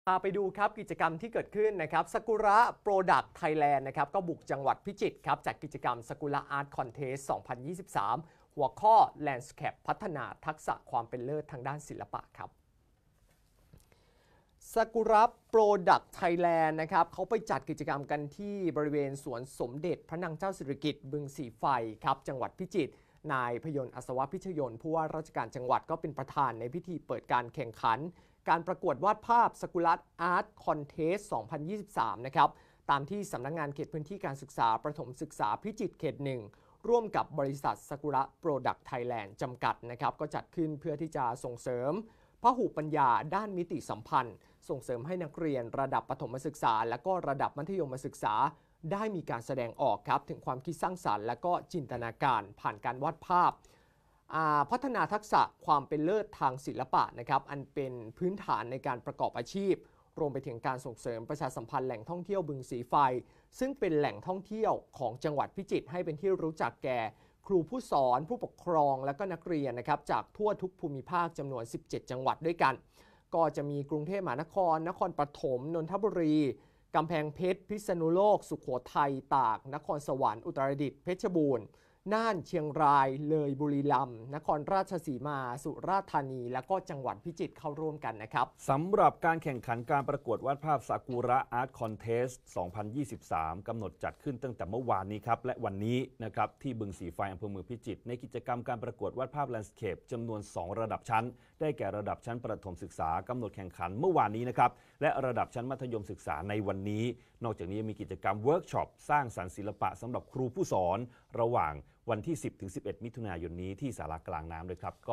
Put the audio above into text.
พาไปดูครับกิจกรรมที่เกิดขึ้นนะครับซากุระโปรดักต์ไทยแลนด์นะครับก็บุกจังหวัดพิจิตรครับจัดกิจกรรมซากุระอาร์ตคอนเทสต์2023หัวข้อ Landscape พัฒนาทักษะความเป็นเลิศทางด้านศิลปะครับซากุระโปรดักต์ไทยแลนด์นะครับเขาไปจัดกิจกรรมกันที่บริเวณสวนสมเด็จพระนางเจ้าสิริกิติ์บึงสีไฟครับจังหวัดพิจิตรนายพยนต์อัศวพิชยนต์ผู้ว่าราชการจังหวัดก็เป็นประธานในพิธีเปิดการแข่งขันการประกวดวาดภาพซากุระอาร์ตคอนเทสต์2023นะครับตามที่สำนักงานเขตพื้นที่การศึกษาประถมศึกษาพิจิตรเขต1ร่วมกับบริษัทซากุระโปรดักต์ไทยแลนด์จำกัดนะครับก็จัดขึ้นเพื่อที่จะส่งเสริมพหุปัญญาด้านมิติสัมพันธ์ส่งเสริมให้นักเรียนระดับประถมศึกษาและก็ระดับมัธยมศึกษาได้มีการแสดงออกครับถึงความคิดสร้างสรรค์และก็จินตนาการผ่านการวาดภาพพัฒนาทักษะความเป็นเลิศทางศิลปะนะครับอันเป็นพื้นฐานในการประกอบอาชีพรวมไปถึงการส่งเสริมประชาสัมพันธ์แหล่งท่องเที่ยวบึงสีไฟซึ่งเป็นแหล่งท่องเที่ยวของจังหวัดพิจิตรให้เป็นที่รู้จักแก่ครูผู้สอนผู้ปกครองและก็นักเรียนนะครับจากทั่วทุกภูมิภาคจำนวน17จังหวัดด้วยกันก็จะมีกรุงเทพมหานครนครปฐมนนทบุรีกำแพงเพชรพิษณุโลกสุโขทัยตากนครสวรรค์อุตรดิตถ์เพชรบูรณ์น่านเชียงรายเลยบุรีรัมย์นครราชสีมาสุราษฎร์ธานีและก็จังหวัดพิจิตรเข้าร่วมกันนะครับสำหรับการแข่งขันการประกวดวาดภาพซากุระอาร์ตคอนเทสต์2023กำหนดจัดขึ้นตั้งแต่เมื่อวานนี้ครับและวันนี้นะครับที่บึงสีไฟอำเภอเมืองพิจิตรในกิจกรรมการประกวดวาดภาพแลนด์สเคปจำนวน2ระดับชั้นได้แก่ระดับชั้นประถมศึกษากำหนดแข่งขันเมื่อวานนี้นะครับและระดับชั้นมัธยมศึกษาในวันนี้นอกจากนี้มีกิจกรรมเวิร์กช็อปสร้างสรรค์ศิลปะสำหรับครูผู้สอนระหว่างวันที่ 10-11 มิถุนายนนี้ที่ศาลากลางน้ำด้วยครับ